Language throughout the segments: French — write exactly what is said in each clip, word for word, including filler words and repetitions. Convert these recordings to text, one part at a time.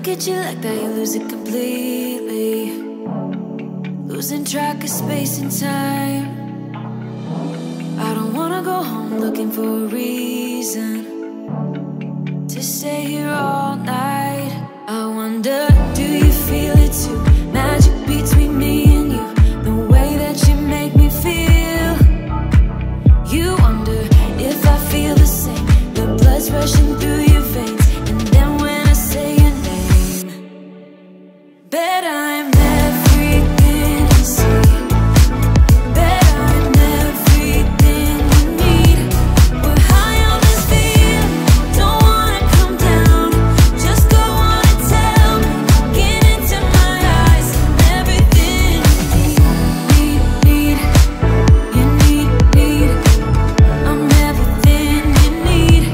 look at you like that, you lose it completely. Losing track of space and time. I don't wanna go home looking for a reason to stay here all night. I wonder, do you feel it too? Magic between me and you, the way that you make me feel. You wonder if I feel the same, the blood's rushing through your veins. And then when I say your name, bet I'm everything you see. Bet I'm everything you need. We're high on this feeling, don't wanna come down. Just go on and tell me, get into my eyes. I'm everything you need, need, you need, need. I'm everything you need.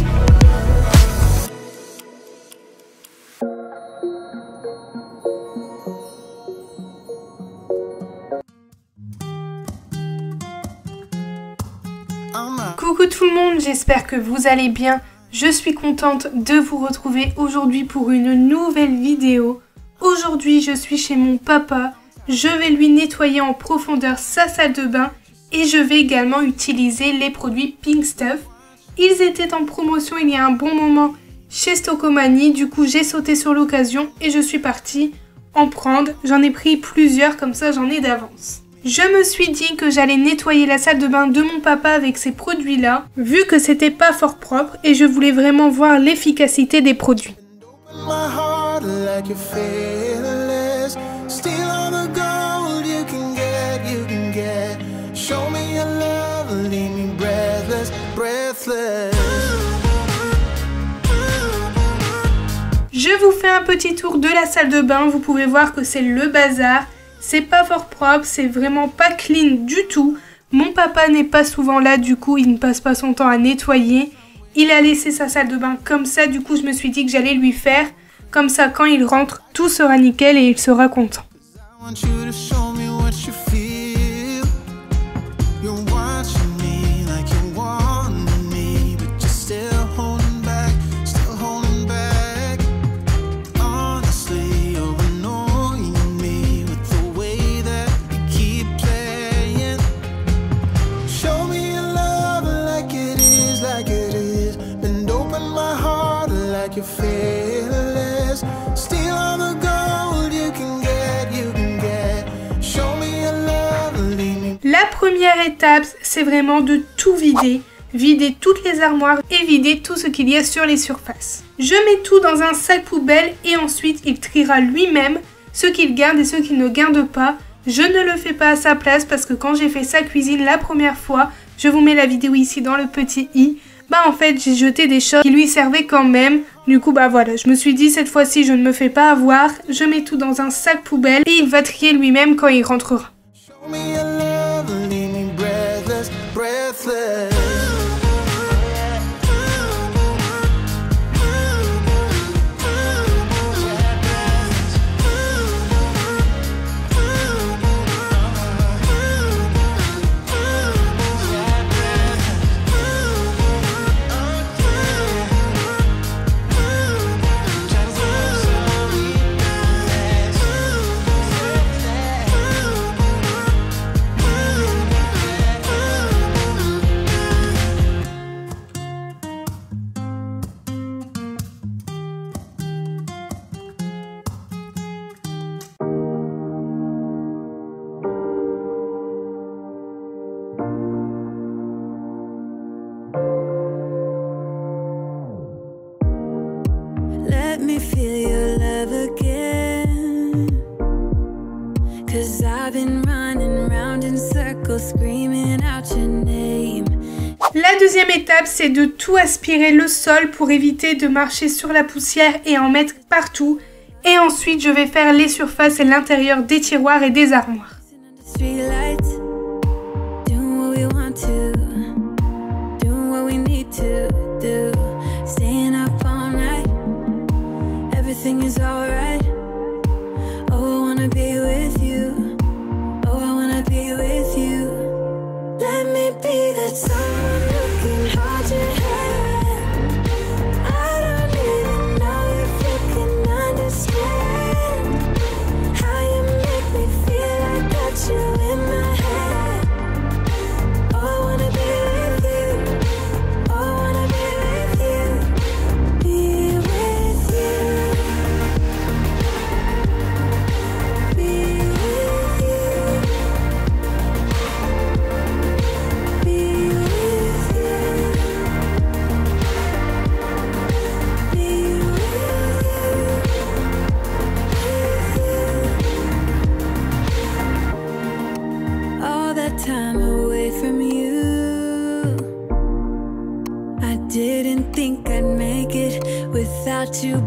Coucou tout le monde, j'espère que vous allez bien. Je suis contente de vous retrouver aujourd'hui pour une nouvelle vidéo. Aujourd'hui, je suis chez mon papa. Je vais lui nettoyer en profondeur sa salle de bain et je vais également utiliser les produits Pink Stuff. Ils étaient en promotion il y a un bon moment chez Stocomanie, du coup j'ai sauté sur l'occasion et je suis partie en prendre. J'en ai pris plusieurs, comme ça j'en ai d'avance. Je me suis dit que j'allais nettoyer la salle de bain de mon papa avec ces produits-là, vu que c'était pas fort propre et je voulais vraiment voir l'efficacité des produits. Je vous fais un petit tour de la salle de bain, vous pouvez voir que c'est le bazar. C'est pas fort propre, c'est vraiment pas clean du tout. Mon papa n'est pas souvent là, du coup il ne passe pas son temps à nettoyer. Il a laissé sa salle de bain comme ça, du coup je me suis dit que j'allais lui faire. Comme ça quand il rentre, tout sera nickel et il sera content. La première étape, c'est vraiment de tout vider. Vider toutes les armoires et vider tout ce qu'il y a sur les surfaces. Je mets tout dans un sac poubelle et ensuite il triera lui-même ce qu'il garde et ce qu'il ne garde pas. Je ne le fais pas à sa place parce que quand j'ai fait sa cuisine la première fois, je vous mets la vidéo ici dans le petit i, bah en fait j'ai jeté des choses qui lui servaient quand même. Du coup bah voilà, je me suis dit cette fois-ci je ne me fais pas avoir, je mets tout dans un sac poubelle et il va trier lui-même quand il rentrera. Let me feel your love again, 'cause I've been running round in circles screaming out your name. La deuxième étape, c'est de tout aspirer le sol pour éviter de marcher sur la poussière et en mettre partout. Et ensuite, je vais faire les surfaces et l'intérieur des tiroirs et des armoires. Everything is alright. Oh, I wanna be with you. Oh, I wanna be with you. Let me be that someone who can hold your hand. I don't even know if you can understand.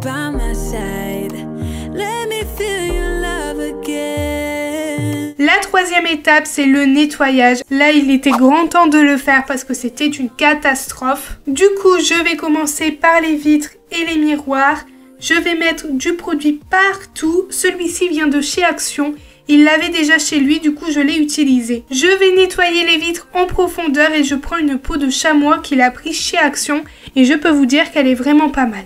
by my side. Let me feel your love again. La troisième étape, c'est le nettoyage. Là, il était grand temps de le faire parce que c'était une catastrophe. Du coup, je vais commencer par les vitres et les miroirs. Je vais mettre du produit partout. Celui-ci vient de chez Action. Il l'avait déjà chez lui, du coup je l'ai utilisé. Je vais nettoyer les vitres en profondeur et je prends une peau de chamois qu'il a pris chez Action et je peux vous dire qu'elle est vraiment pas mal.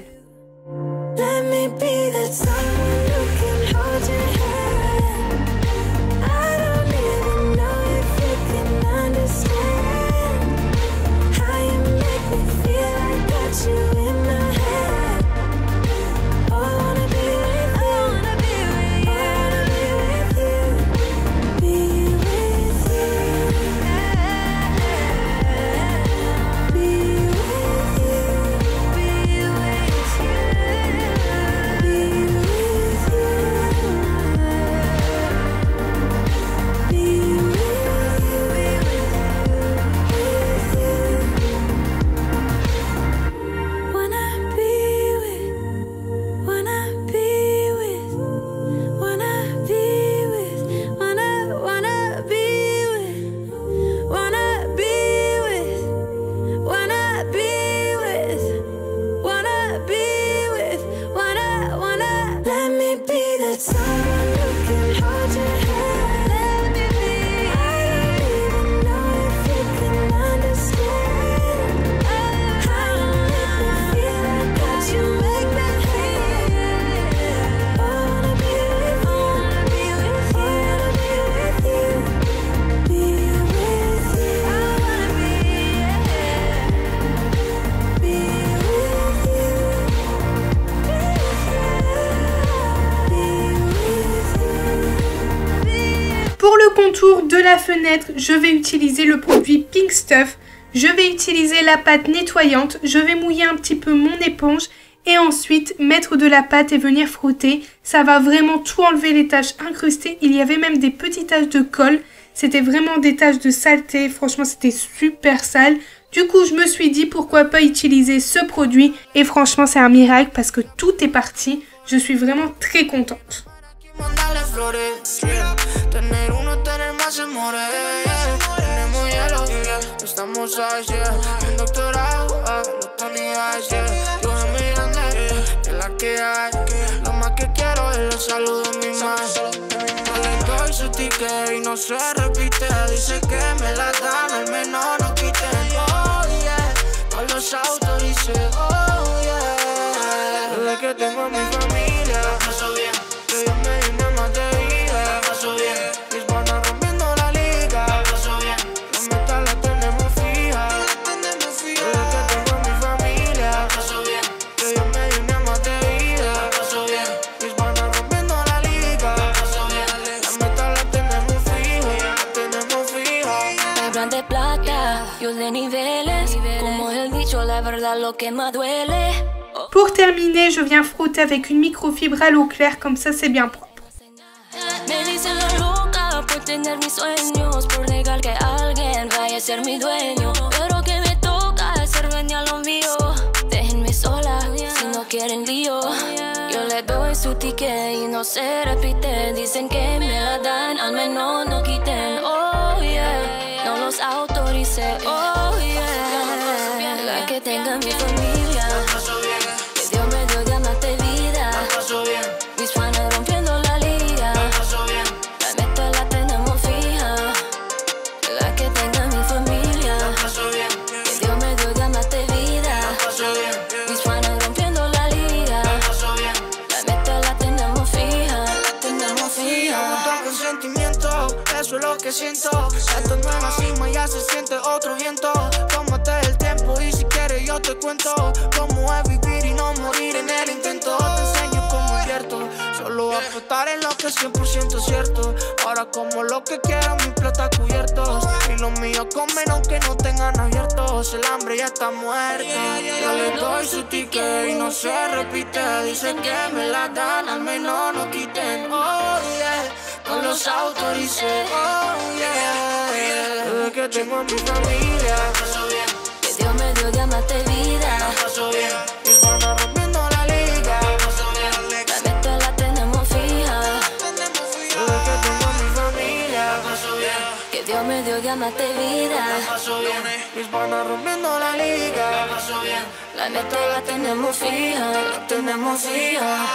Contour de la fenêtre, je vais utiliser le produit Pink Stuff. Je vais utiliser la pâte nettoyante. Je vais mouiller un petit peu mon éponge et ensuite mettre de la pâte et venir frotter. Ça va vraiment tout enlever les taches incrustées. Il y avait même des petites taches de colle. C'était vraiment des taches de saleté. Franchement, c'était super sale. Du coup, je me suis dit pourquoi pas utiliser ce produit. Et franchement, c'est un miracle parce que tout est parti. Je suis vraiment très contente. Tener uno, tener más amores, yeah. Tenemos hielo, yeah. Estamos ahí, yeah. Un doctorado, ah, los tonidades, yeah. Yo soy muy grande, yeah. Es la que hay. Lo más que quiero es los saludos de mi madre. No le doy su ticket y no se repite. Dice que me la dan, al menos no quiten. Oh, yeah. No los autorice, oh, yeah. Desde que tengo a mi familia, la paso bien. Que Dios me dio una más de vida, la paso bien. Pour terminer, je viens frotter avec une microfibre à l'eau claire, comme ça c'est bien propre. Que tenga mi familia, que Dios me dio de amarte vida. Mis panas rompiendo la liga, la meta la tenemos fija. La que tenga mi familia, que Dios me dio de amarte vida. Mis panas rompiendo la liga, la meta la tenemos fija, la tenemos fija. Con sentimiento, eso es lo que siento. Esto es nueva cima, ya se siente otro viento. Tómate el tiempo y si quieres yo te cuento cómo es vivir y no morir en el intento. Te enseño cómo invierto, solo apostar en lo que es cien por ciento cierto. Ahora como lo que quiero, mi plata cubiertos. Y los míos comen aunque no tengan abiertos. El hambre ya está muerto. Yo le doy su ticket y no se repite. Dicen que me la dan, al menos no quiten. Oh yeah, no los autorice. Oh yeah, desde que tengo a mi familia, que Dios me dio de amarte vida. mis panas rompiendo la liga. video llamaste vida. La paso bien, mis panas rompiendo la liga. La paso bien, La neta la tenemos fija, la tenemos fija.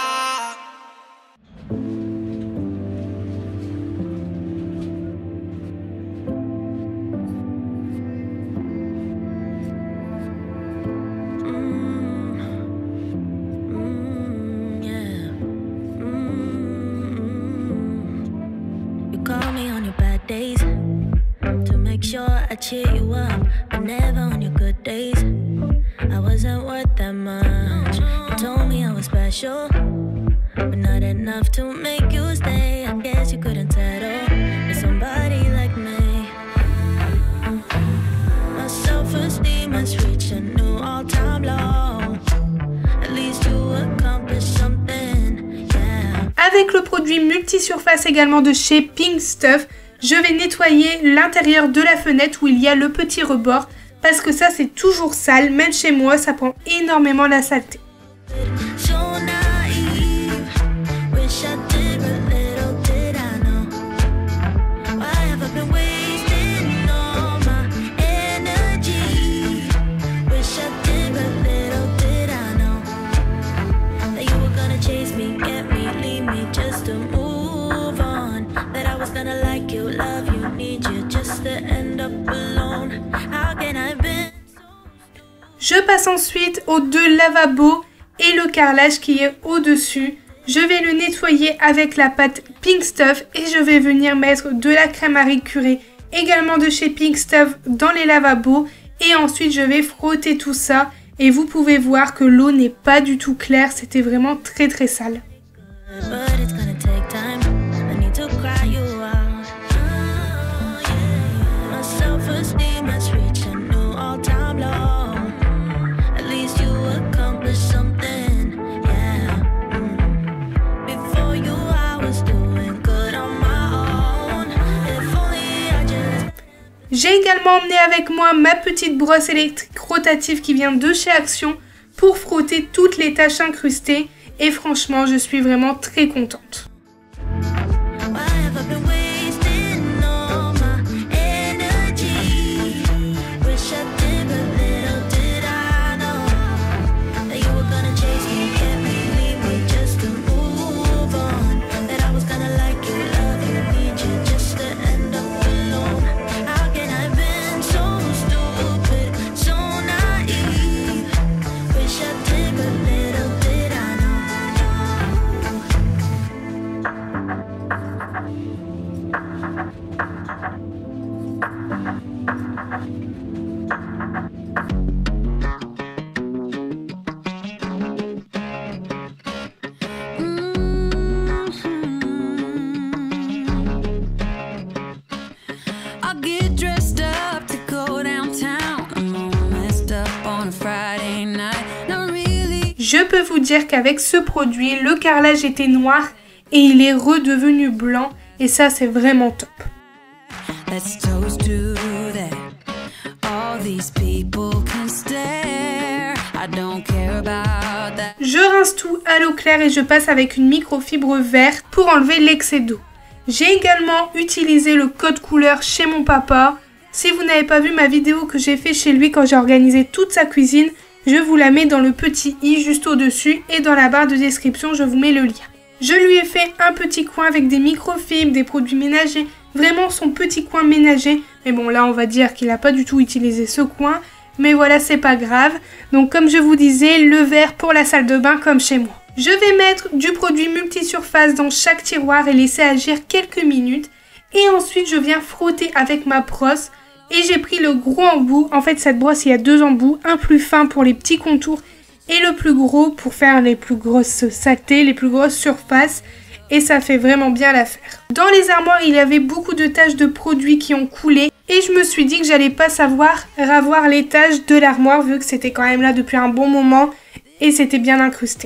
Days to make sure I cheer you up, but never on your good days. I wasn't worth that much. You told me I was special, but not enough to make you stay. I guess you couldn't settle with somebody like me. My self-esteem has reached a new all-time low. At least you accomplished something, yeah. Avec le produit multisurface également de chez Pink Stuff, je vais nettoyer l'intérieur de la fenêtre où il y a le petit rebord parce que ça c'est toujours sale, même chez moi ça prend énormément la saleté. Je passe ensuite aux deux lavabos et le carrelage qui est au-dessus. Je vais le nettoyer avec la pâte Pink Stuff et je vais venir mettre de la crème à récurer également de chez Pink Stuff dans les lavabos. Et ensuite je vais frotter tout ça et vous pouvez voir que l'eau n'est pas du tout claire, c'était vraiment très très sale. J'ai également emmené avec moi ma petite brosse électrique rotative qui vient de chez Action pour frotter toutes les taches incrustées et franchement je suis vraiment très contente. Je peux vous dire qu'avec ce produit, le carrelage était noir et il est redevenu blanc et ça c'est vraiment top. Je rince tout à l'eau claire et je passe avec une microfibre verte pour enlever l'excès d'eau. J'ai également utilisé le code couleur chez mon papa. Si vous n'avez pas vu ma vidéo que j'ai fait chez lui quand j'ai organisé toute sa cuisine, je vous la mets dans le petit i juste au-dessus et dans la barre de description, je vous mets le lien. Je lui ai fait un petit coin avec des microfibres, des produits ménagers, vraiment son petit coin ménager. Mais bon, là, on va dire qu'il n'a pas du tout utilisé ce coin. Mais voilà, c'est pas grave. Donc, comme je vous disais, le verre pour la salle de bain comme chez moi. Je vais mettre du produit multisurface dans chaque tiroir et laisser agir quelques minutes. Et ensuite, je viens frotter avec ma brosse. Et j'ai pris le gros embout. En fait, cette brosse, il y a deux embouts. Un plus fin pour les petits contours et le plus gros pour faire les plus grosses saletés, les plus grosses surfaces. Et ça fait vraiment bien l'affaire. Dans les armoires, il y avait beaucoup de taches de produits qui ont coulé. Et je me suis dit que j'allais pas savoir ravoir les taches de l'armoire vu que c'était quand même là depuis un bon moment. Et c'était bien incrusté.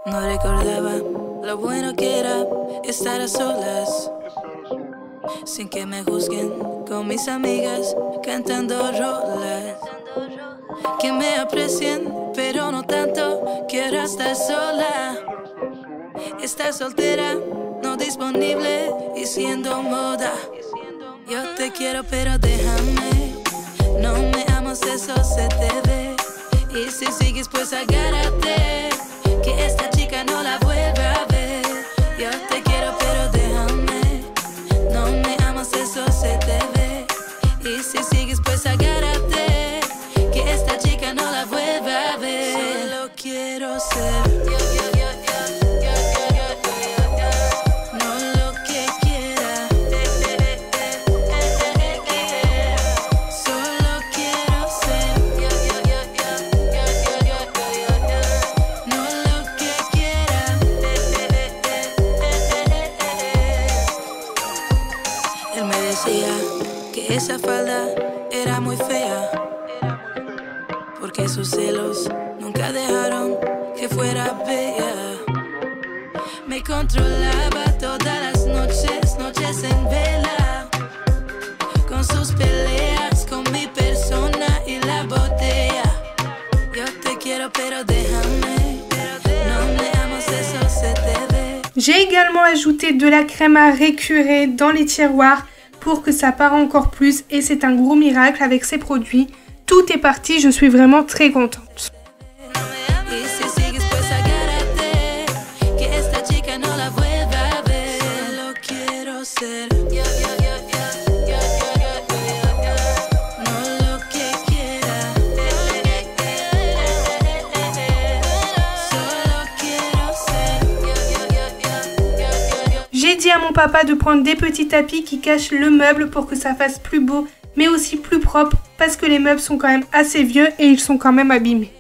No recordaba lo bueno que era estar a solas, sin que me juzguen, con mis amigas cantando rolas. Que me aprecien, pero no tanto, quiero estar sola. Estar soltera, no disponible y siendo moda. Yo te quiero pero déjame, no me amas, eso se te ve. Y si sigues pues agárrate, que esta chica no la vuelva a ver. Yo te quiero pero déjame, no me amas, eso se te ve. Y si sigues pues agárrate, que esta chica no la vuelva a ver. Solo quiero ser yo, yo, yo, yo, yo, yo, yo, yo, yo. No lo que quiera, eh, eh, eh, eh, eh, eh, eh. Solo quiero ser yo, yo, yo, yo, yo, yo, yo, yo, yo, yo. No lo que quiera, eh, eh, eh, eh, eh, eh, eh. Él me decía que esa falda era muy fea, porque sus celos nunca dejaron que fuera bella. Me controlaba todas las noches, noches en vela, con sus peleas, con mi persona y la botella. Yo te quiero pero déjame, no me amas, eso se te ve. J'ai également ajouté de la crème à récurer dans les tiroirs pour que ça part encore plus et c'est un gros miracle avec ces produits. Tout est parti, je suis vraiment très contente. J'ai dit à mon papa de prendre des petits tapis qui cachent le meuble pour que ça fasse plus beau, mais aussi plus propre, parce que les meubles sont quand même assez vieux et ils sont quand même abîmés.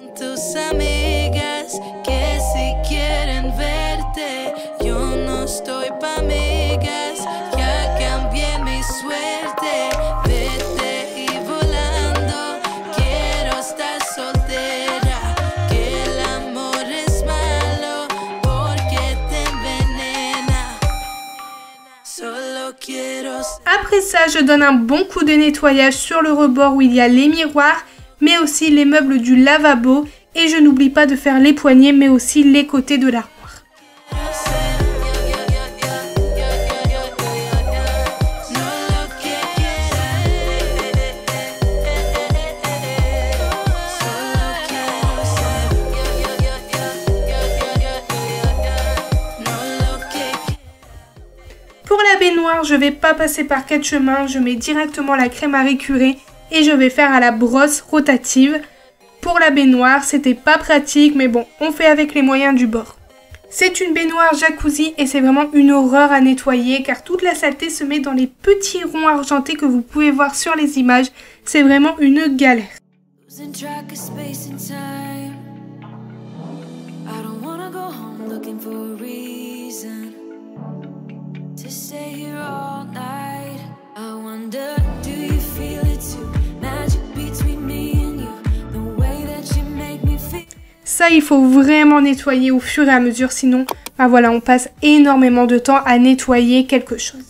Après ça, je donne un bon coup de nettoyage sur le rebord où il y a les miroirs, mais aussi les meubles du lavabo. Et je n'oublie pas de faire les poignées, mais aussi les côtés de l'armoire. Pour la baignoire, je vais pas passer par quatre chemins, je mets directement la crème à récurer et je vais faire à la brosse rotative. Pour la baignoire, c'était pas pratique, mais bon, on fait avec les moyens du bord. C'est une baignoire jacuzzi et c'est vraiment une horreur à nettoyer car toute la saleté se met dans les petits ronds argentés que vous pouvez voir sur les images. C'est vraiment une galère. Ça, il faut vraiment nettoyer au fur et à mesure, sinon, bah voilà, on passe énormément de temps à nettoyer quelque chose.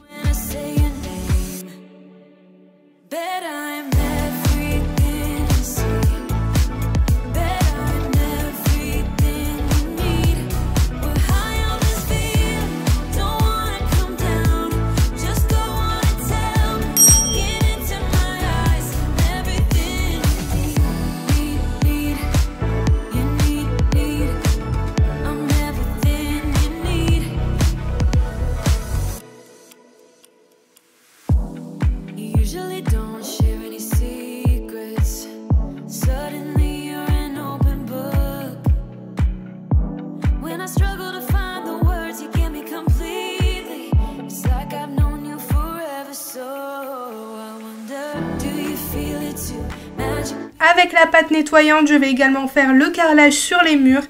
Avec la pâte nettoyante, je vais également faire le carrelage sur les murs.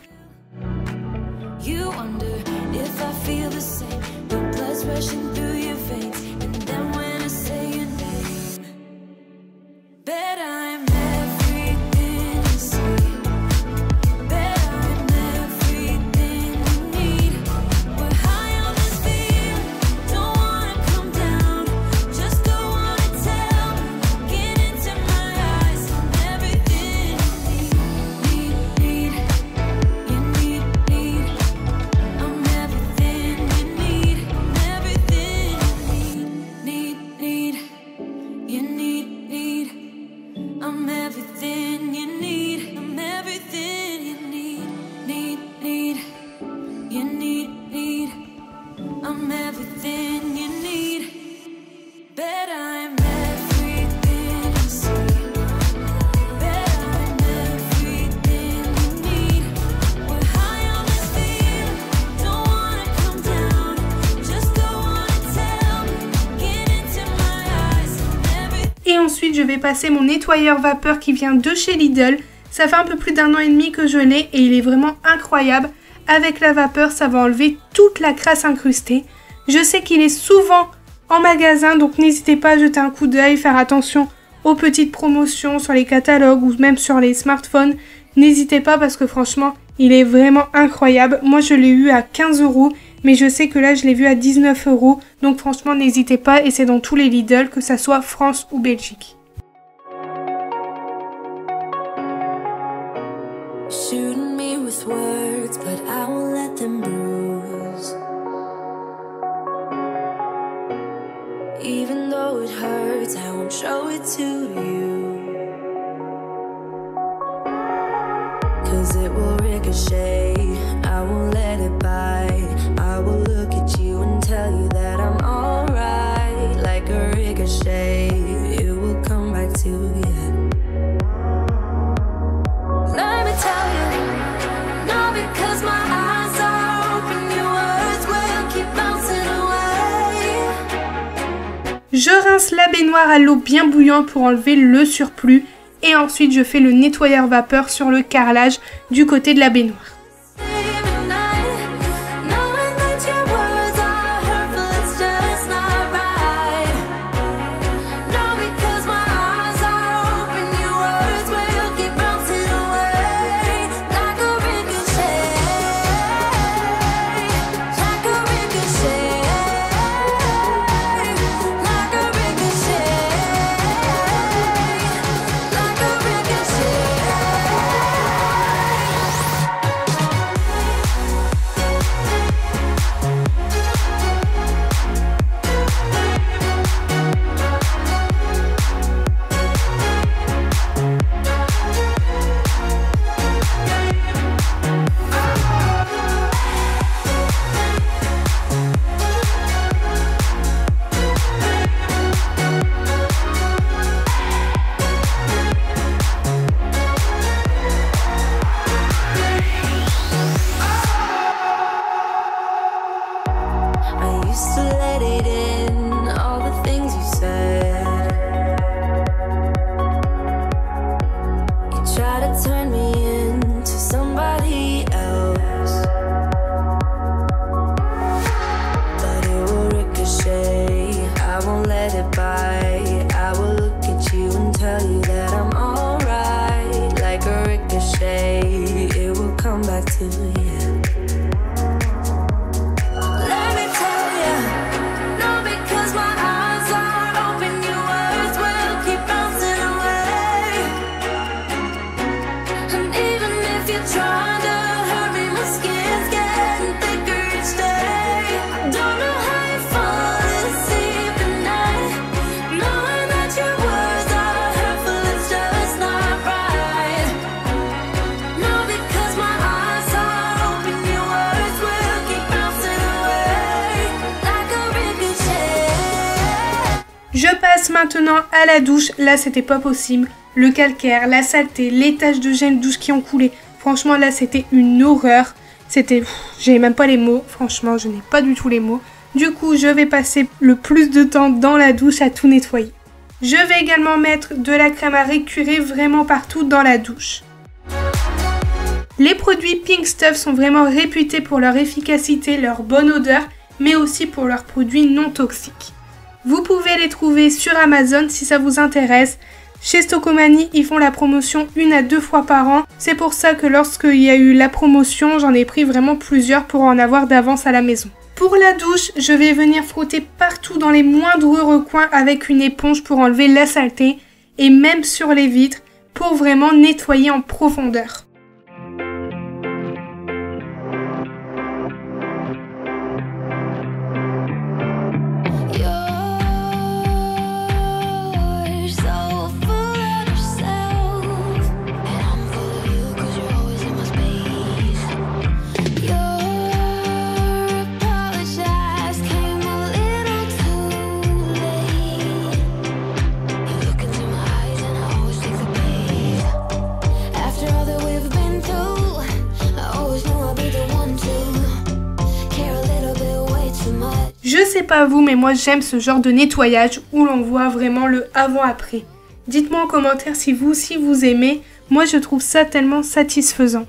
Ensuite, je vais passer mon nettoyeur vapeur qui vient de chez Lidl. Ça fait un peu plus d'un an et demi que je l'ai et il est vraiment incroyable. Avec la vapeur, ça va enlever toute la crasse incrustée. Je sais qu'il est souvent en magasin, donc n'hésitez pas à jeter un coup d'œil, faire attention aux petites promotions sur les catalogues ou même sur les smartphones. N'hésitez pas parce que franchement, il est vraiment incroyable. Moi, je l'ai eu à quinze euros, mais je sais que là, je l'ai vu à dix-neuf euros. Donc franchement, n'hésitez pas et c'est dans tous les Lidl, que ça soit France ou Belgique. Shooting me with words, but I won't let them bruise. Even though it hurts, I won't show it to you. Cause it will ricochet, I won't let it bite. I will look at you and tell you that I'm alright. Like a ricochet, it will come back to you. Let me tell you, no, because my eyes are open, your words will keep bouncing away. Je rince la baignoire à l'eau bien bouillante pour enlever le surplus. Et ensuite, je fais le nettoyeur vapeur sur le carrelage du côté de la baignoire. Je passe maintenant à la douche. Là, c'était pas possible. Le calcaire, la saleté, les taches de gel douche qui ont coulé. Franchement, là, c'était une horreur. C'était... J'ai même pas les mots. Franchement, je n'ai pas du tout les mots. Du coup, je vais passer le plus de temps dans la douche à tout nettoyer. Je vais également mettre de la crème à récurer vraiment partout dans la douche. Les produits Pink Stuff sont vraiment réputés pour leur efficacité, leur bonne odeur, mais aussi pour leurs produits non toxiques. Vous pouvez les trouver sur Amazon si ça vous intéresse. Chez Stocomanie, ils font la promotion une à deux fois par an. C'est pour ça que lorsqu'il y a eu la promotion, j'en ai pris vraiment plusieurs pour en avoir d'avance à la maison. Pour la douche, je vais venir frotter partout dans les moindres recoins avec une éponge pour enlever la saleté et même sur les vitres pour vraiment nettoyer en profondeur. Je sais pas vous, mais moi j'aime ce genre de nettoyage où l'on voit vraiment le avant-après. Dites-moi en commentaire si vous aussi vous aimez. Moi je trouve ça tellement satisfaisant.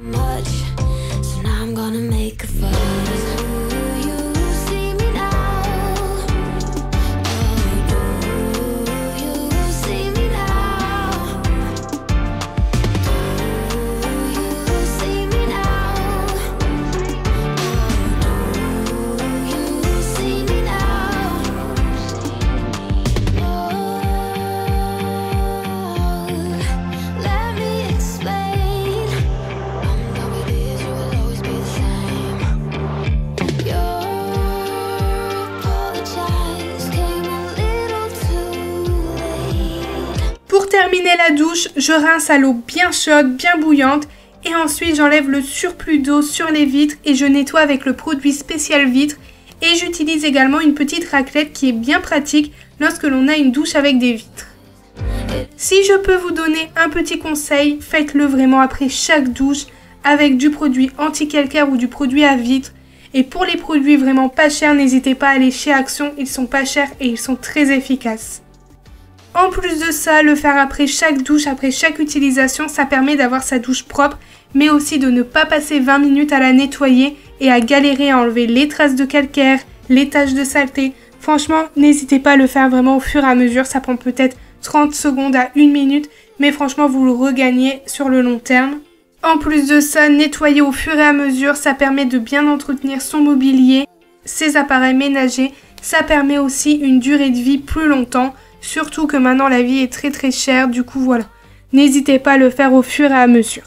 Pour terminer la douche, je rince à l'eau bien chaude, bien bouillante et ensuite j'enlève le surplus d'eau sur les vitres et je nettoie avec le produit spécial vitre et j'utilise également une petite raclette qui est bien pratique lorsque l'on a une douche avec des vitres. Si je peux vous donner un petit conseil, faites-le vraiment après chaque douche avec du produit anti-calcaire ou du produit à vitre. Et pour les produits vraiment pas chers, n'hésitez pas à aller chez Action, ils sont pas chers et ils sont très efficaces. En plus de ça, le faire après chaque douche, après chaque utilisation, ça permet d'avoir sa douche propre, mais aussi de ne pas passer vingt minutes à la nettoyer et à galérer à enlever les traces de calcaire, les taches de saleté. Franchement, n'hésitez pas à le faire vraiment au fur et à mesure, ça prend peut-être trente secondes à une minute, mais franchement vous le regagnez sur le long terme. En plus de ça, nettoyer au fur et à mesure, ça permet de bien entretenir son mobilier, ses appareils ménagers, ça permet aussi une durée de vie plus longtemps. Surtout que maintenant la vie est très très chère, du coup voilà. N'hésitez pas à le faire au fur et à mesure.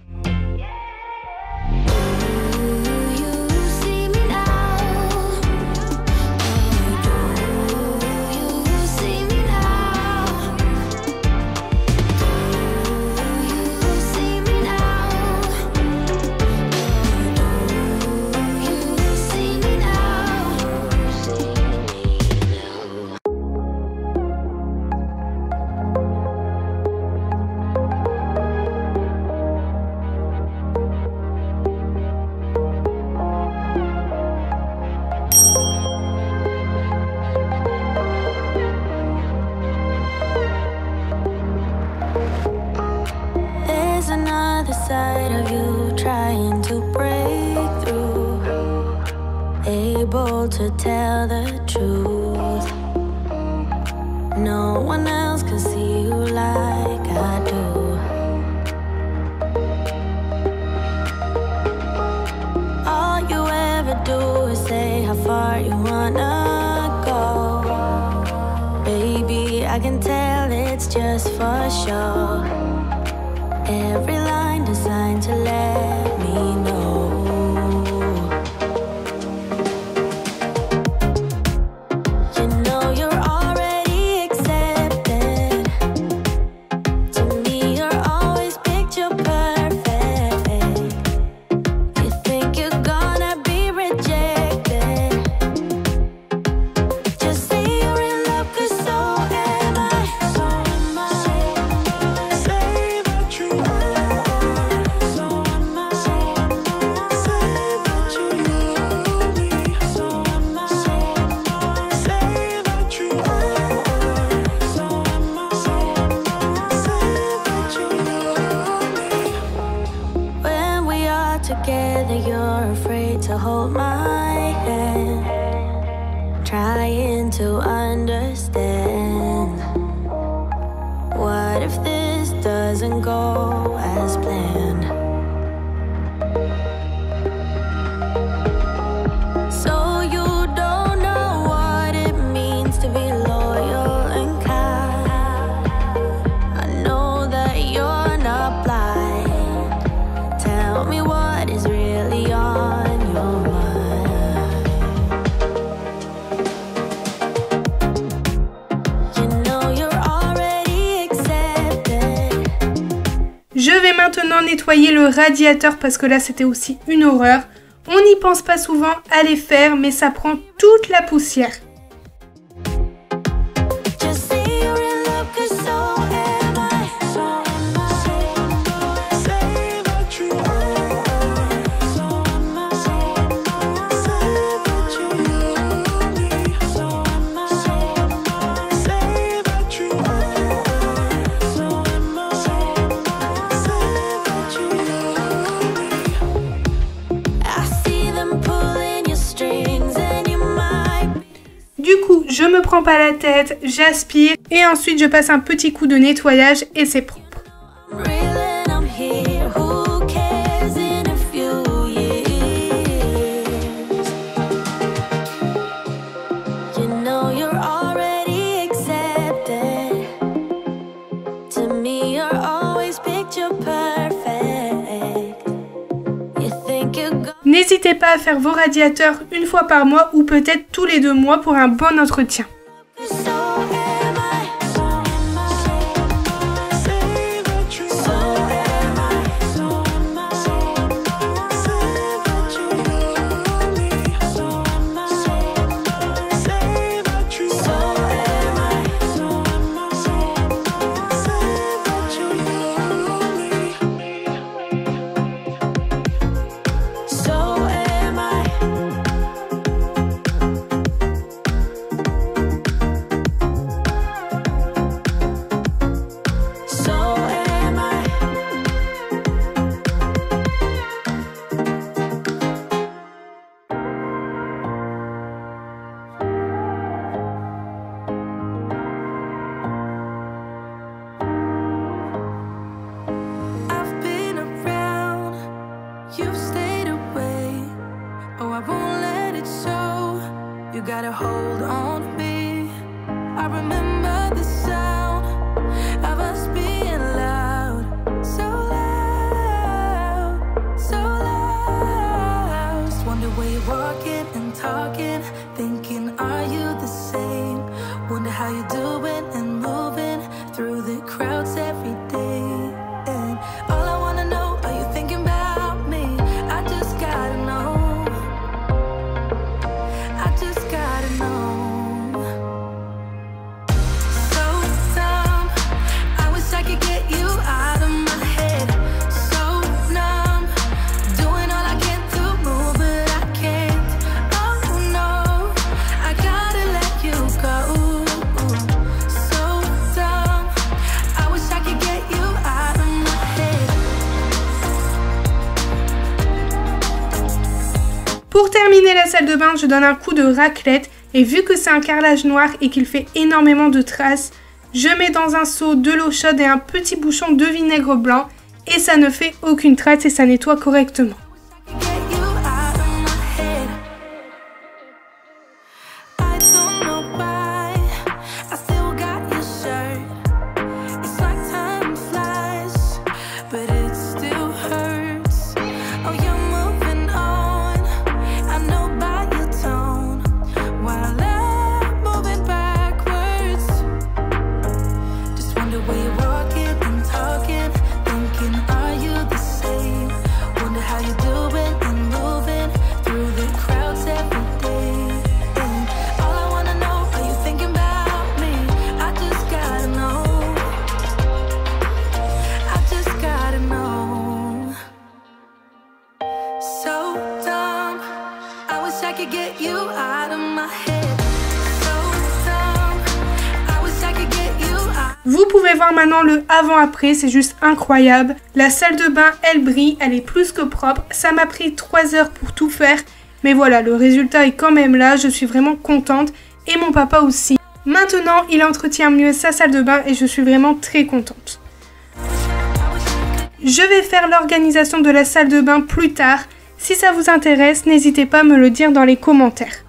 Side of you trying to break through, able to tell the truth. No one else can see you like I do. All you ever do is say how far you wanna go. Baby, I can tell it's just for show. Every line designed to let me know. You know you're already accepted. To me you're always picture perfect. You think you're gonna be rejected. Just say you're in love, 'cause so am I. So am I. Say that you together, you're afraid to hold my hand, trying to understand. What if this doesn't go as planned? So you don't know what it means to be loyal and kind. I know that you're not blind. Tell me what is really on your mind. You know you're already accepted. Je vais maintenant nettoyer le radiateur parce que là c'était aussi une horreur. On n'y pense pas souvent à les faire, mais ça prend toute la poussière. je me prends pas la tête, j'aspire et ensuite je passe un petit coup de nettoyage et c'est propre. N'hésitez pas à faire vos radiateurs une fois par mois ou peut-être tous les deux mois pour un bon entretien. You got a hold on me. I remember the sound of us being loud, so loud, so loud. Just wonder where you're walking and talking, thinking, are you the same? Wonder how you're doing and moving through the crowds every day. And all I wanna know, are you thinking about me? I just gotta know. I just gotta know. So dumb, I wish I could get you out of my head. So numb, doing all I can to move, but I can't. Oh no, I gotta let you go. So dumb, I wish I could get you out of my head. Pour terminer la salle de bain, je donne un coup de raclette et vu que c'est un carrelage noir et qu'il fait énormément de traces, je mets dans un seau de l'eau chaude et un petit bouchon de vinaigre blanc et ça ne fait aucune trace et ça nettoie correctement. Vous pouvez voir maintenant le avant-après, c'est juste incroyable. La salle de bain, elle brille, elle est plus que propre. Ça m'a pris trois heures pour tout faire. Mais voilà, le résultat est quand même là, je suis vraiment contente. Et mon papa aussi. Maintenant, il entretient mieux sa salle de bain et je suis vraiment très contente. Je vais faire l'organisation de la salle de bain plus tard. Si ça vous intéresse, n'hésitez pas à me le dire dans les commentaires.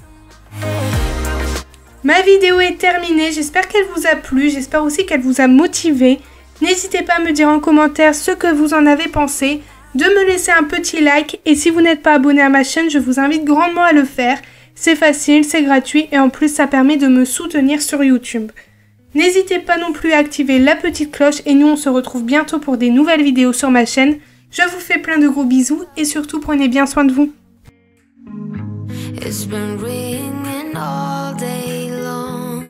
Ma vidéo est terminée, j'espère qu'elle vous a plu, j'espère aussi qu'elle vous a motivé. N'hésitez pas à me dire en commentaire ce que vous en avez pensé, de me laisser un petit like et si vous n'êtes pas abonné à ma chaîne, je vous invite grandement à le faire. C'est facile, c'est gratuit et en plus ça permet de me soutenir sur YouTube. N'hésitez pas non plus à activer la petite cloche et nous on se retrouve bientôt pour des nouvelles vidéos sur ma chaîne. Je vous fais plein de gros bisous et surtout prenez bien soin de vous. It's been ringing all day long.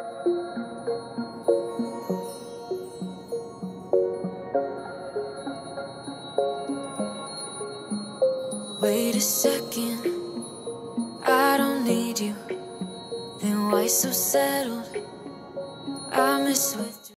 Wait a second, I don't need you. Then why so settled? I miss with